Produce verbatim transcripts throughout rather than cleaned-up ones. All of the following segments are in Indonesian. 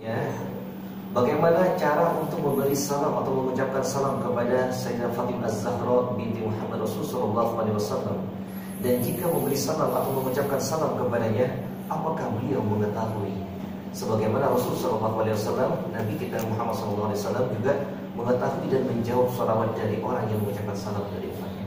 ya, bagaimana cara untuk memberi salam atau mengucapkan salam kepada Sayyidah Fatimah Az-Zahra binti Muhammad Rasul sallallahu alaihi wasallam. Dan jika memberi salam atau mengucapkan salam kepadanya, apakah beliau mengetahui? Sebagaimana Rasul sallallahu alaihi wasallam, Nabi kita Muhammad sallallahu alaihi wasallam juga mengetahui dan menjawab salawat dari orang yang mengucapkan salam dari umatnya.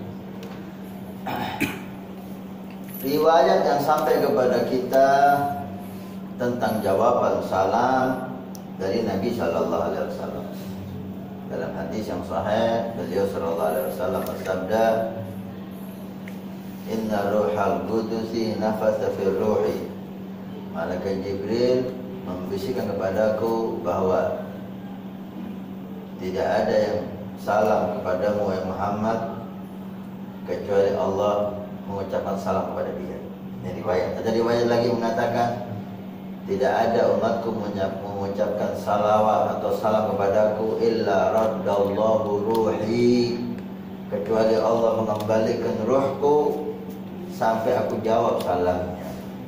Riwayat yang sampai kepada kita tentang jawaban salam dari Nabi Shallallahu Alaihi Wasallam. Dalam hadis yang sahih, beliau Shallallahu Alaihi Wasallam bersabda, Inna ruhal qudusi nafasa fil ruhi. Malaikat Jibril membisikkan kepadaku bahwa tidak ada yang salam kepadamu ya Muhammad kecuali Allah mengucapkan salam kepada dia. Jadi riwayat, ada riwayat lagi mengatakan tidak ada umatku mengucapkan salawat atau salam kepadaku illa raddallahu ruhi, kecuali Allah mengembalikan ruhku sampai aku jawab salamnya.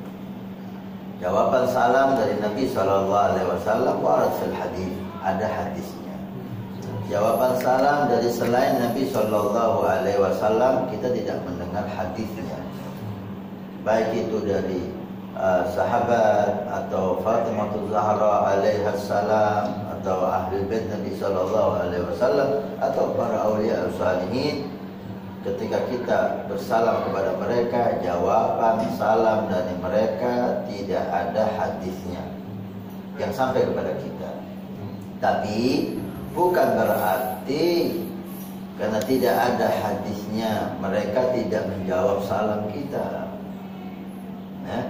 Jawaban salam dari Nabi Shallallahu Alaihi Wasallam warat fil hadis, ada hadisnya. Jawaban salam dari selain Nabi Shallallahu Alaihi Wasallam kita tidak mendengar hadisnya, baik itu dari uh, sahabat atau Fatimah Az-Zahra alaiha salam atau ahli bait Nabi Shallallahu Alaihi Wasallam atau para aulia salihin. Ketika kita bersalam kepada mereka, jawaban salam dari mereka tidak ada hadisnya yang sampai kepada kita. Tapi bukan berarti karena tidak ada hadisnya mereka tidak menjawab salam kita. Nah,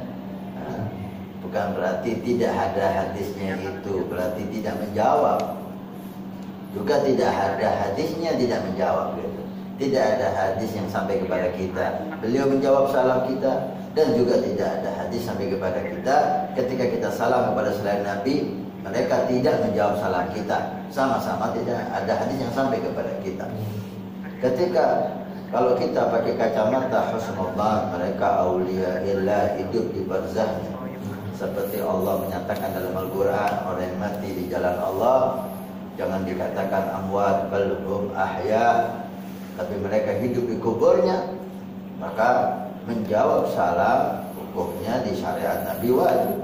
bukan berarti tidak ada hadisnya itu berarti tidak menjawab. Juga tidak ada hadisnya tidak menjawab gitu. Tidak ada hadis yang sampai kepada kita beliau menjawab salam kita, dan juga tidak ada hadis sampai kepada kita ketika kita salam kepada selain Nabi mereka tidak menjawab salam kita. Sama-sama tidak ada hadis yang sampai kepada kita. Ketika kalau kita pakai kacamata husnudzan, mereka aulia illah, hidup di barzahnya, seperti Allah menyatakan dalam Al-Quran, orang yang mati di jalan Allah jangan dikatakan amwat bal hum ahya, tapi mereka hidup di kuburnya, maka menjawab salam hukumnya di syariat Nabi wajib.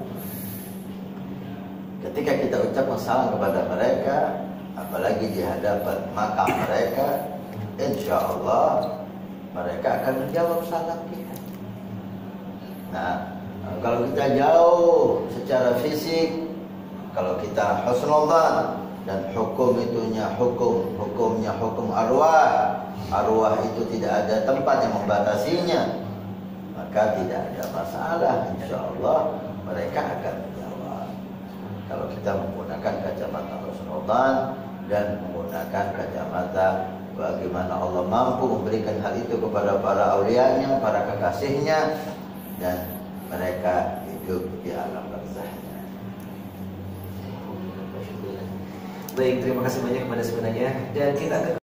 Ketika kita ucapkan salam kepada mereka, apalagi di hadapan makam mereka, insya Allah mereka akan menjawab salam kita. Nah, kalau kita jauh secara fisik, kalau kita husnudzan dan hukum itunya hukum hukumnya hukum arwah, arwah itu tidak ada tempat yang membatasinya, maka tidak ada masalah. Insya Allah mereka akan menjawab. Kalau kita menggunakan kacamata husnudzan dan menggunakan kacamata bagaimana Allah mampu memberikan hal itu kepada para aulianya, para kekasihnya, dan mereka hidup di alam barzahnya. Baik, terima kasih banyak kepada sebenarnya, dan kita akan